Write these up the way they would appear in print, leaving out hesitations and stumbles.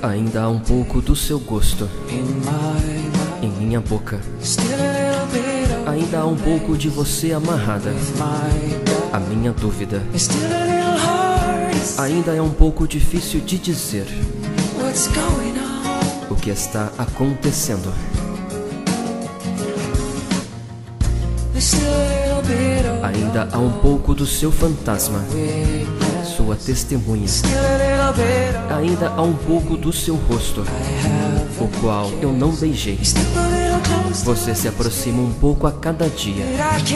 Ainda há um pouco do seu gosto em minha boca. Ainda há um pouco de você amarrada à minha dúvida. Ainda é um pouco difícil de dizer o que está acontecendo. Ainda há um pouco do seu fantasma, sua testemunha. Ainda há um pouco do seu rosto, o qual eu não beijei. Você se aproxima um pouco a cada dia,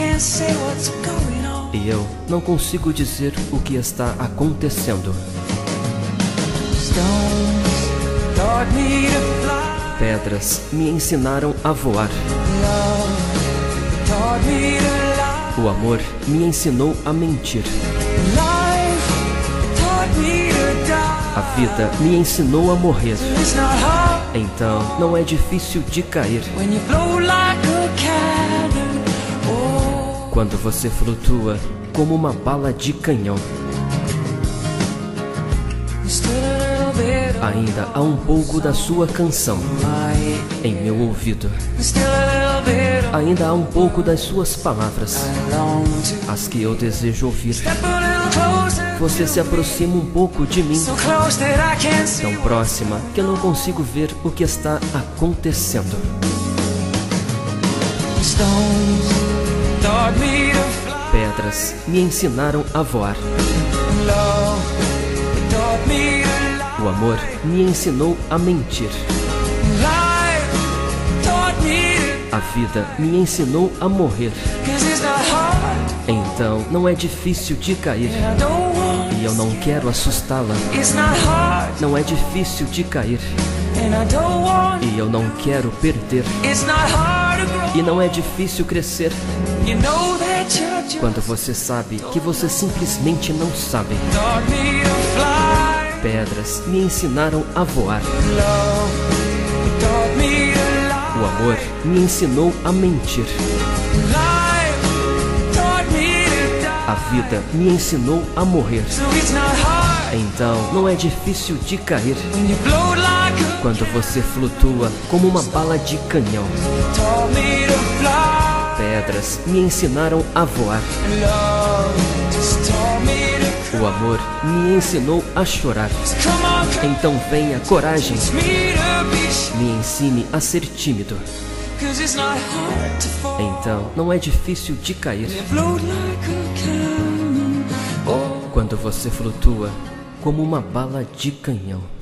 e eu não consigo dizer o que está acontecendo. Pedras me ensinaram a voar. O amor me ensinou a mentir. A vida me ensinou a morrer. Então não é difícil de cair. Quando você flutua como uma bala de canhão. Ainda há um pouco da sua canção em meu ouvido. Ainda há um pouco das suas palavras, as que eu desejo ouvir. Você se aproxima um pouco de mim, tão próxima que eu não consigo ver o que está acontecendo. Pedras me ensinaram a voar. O amor me ensinou a mentir. A vida me ensinou a morrer. Então não é difícil de cair, e eu não quero assustá-la. Não é difícil de cair, e eu não quero perder. E não é difícil crescer, quando você sabe que você simplesmente não sabe. Pedras me ensinaram a voar. O amor me ensinou a mentir. A vida me ensinou a morrer. Então não é difícil de cair, quando você flutua como uma bala de canhão. Pedras me ensinaram a voar. O amor me ensinou a chorar. Então venha, coragem, me ensine a ser tímido. Então não é difícil de cair, quando você flutua como uma bala de canhão.